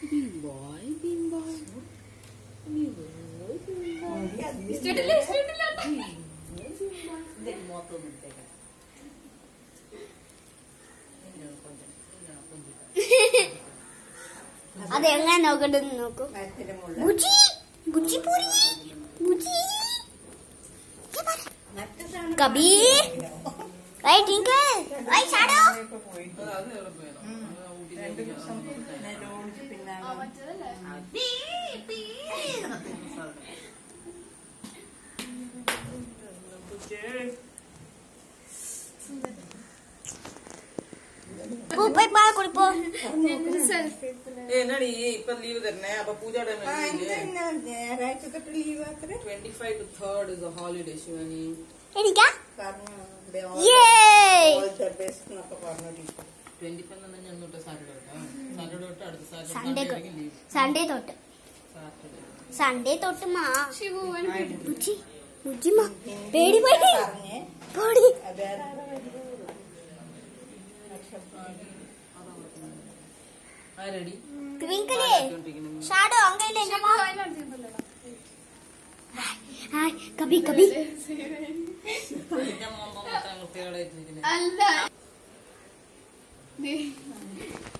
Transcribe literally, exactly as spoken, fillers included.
Big boy, big boy. Big boy, big boy. Steadily, steadily. Then more to me. അത് എങ്ങനെ നോക്കണ്ടെന്ന് നോക്കൂ. ബുച്ചി ബുച്ചി പൂരി ബുച്ചി കബീർ ഐ ടിങ്കർ ഐ ഷാഡോ പോയി പാൽ കുടിപ്പോ. എന്നടി ഇപ്പൊ ലീവ് തരണേ. അപ്പൊ Pooja twenty five to third is holiday Shivani. എനിക്കാ ട്വന്റി ഫൈവ് ഞാൻ തൊട്ട് സാറ്റർഡേ സാറ്റർഡേ തൊട്ട് അടുത്ത സൺഡേ സാറ്റർഡേ ലീവ്. സൺഡേ തൊട്ട് സാറ്റർഡേ സൺഡേ തൊട്ട് മാ ബുച്ചി ബുച്ചി മാ പേടി പേടി പേടി ആരടി ട്വിങ്കിളേ ഷാഡോ അങ്ങയിലെ ഹായ് കബി കബി അല്ല